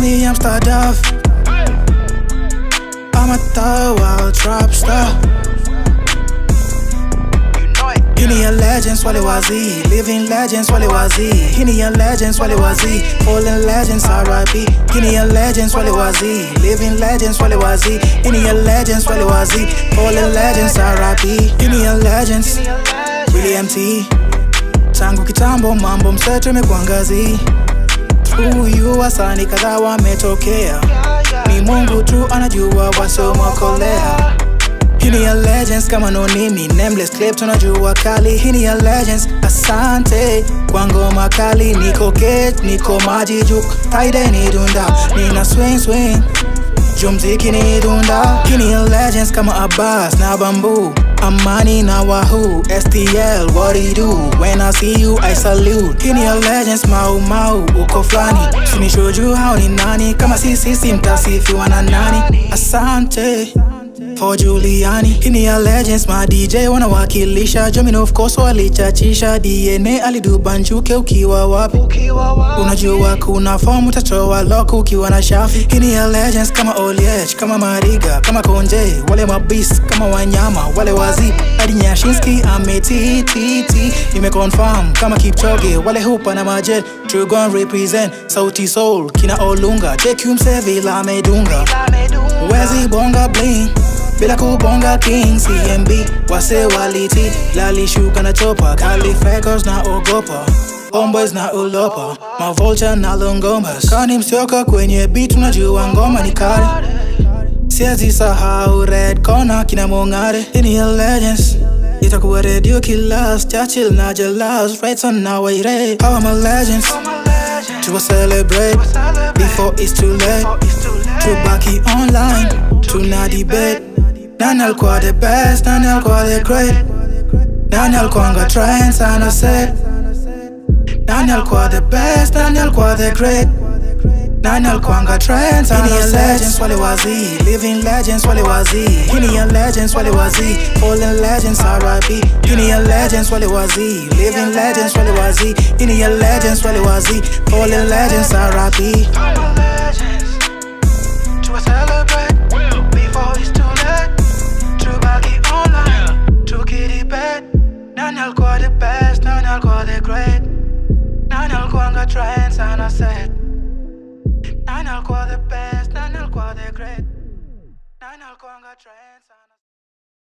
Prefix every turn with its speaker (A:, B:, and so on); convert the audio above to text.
A: me AmStarDaph. I'm a third world trap star. Kenyan legends, wale wazi. Living legends, wale wazi. Kenyan legends, wale wazi. Fallen legends, R.I.P. Kenyan legends, wale wazi. Living legends, wale wazi. Kenyan legends, wale wazi. Fallen legends, R.I.P. Kenyan legends, really MT. Tangu kitambo mambo mseto imekuangazi. Through you wasani kadhaa wametokea. Ni Mungu tu anajua wasomokolea. Kenyan legends kama no nimi. Nameless clip tunajua kali. Kenyan legends asante kwa ngoma kali. Niko gate, niko maji juk. Taide ni dunda, nina swing Jumziki ni dunda. Kenyan legends kama Abbas na Bamboo. Amani na Wahoo. STL, what do you do? When I see you, I salute. Kenyan legends mau uko flani. Sinishoju hao ni nani. Kama sisi mtasifiwa na nani. Asante for Juliani. Kenyan legends ma DJ wanawakilisha. Jomin of course walichachisha. DNA alidubanjuke ukiwa wapi. Unajua kuna form utatoa lock ukiwa na shafi. Kenyan legends kama Oliech, kama Mariga, kama Konje. Wale mabis kama wanyama, wale wazi. Hadi Nyashinski ametiti. Nimeconfirm kama Kipchoge. Wale hupa na majet, true gon represent. Sauti soul, kina Olunga. JQ msevi la medunga. Wezi bonga bling bila kubonga king. CMB wase waliti. Lali shuka na chopa. Kali fakers na ogopa. Homeboys na ulopa. Ma vulture na longomas. Kani msioka kwenye beat unajua ngoma ni kari. Siezi sahau red corner kina Mongare. Kenyan legends itakuwa radio killers. Churchill na jealous. Right on now waire. How am I legends to celebrate before it's too late. Tubaki online, tuna debate. Nani alikuwa the best, nani alikuwa the great. Nani alikuwanga trends and I said. Nani alikuwa the best, nani alikuwa the great. Nani alikuwanga trends and I said. Kenyan legends wale wazi. Living legends wale wazi. Kenyan legends wale wazi. Fallen legends R.I.P. Kenyan legends wale wazi. Living legends wale wazi. Kenyan legends wale wazi. Fallen legends R.I.P. Trends and I said, nine I'll call the best, nine I'll call the great, nine I'll call the trends.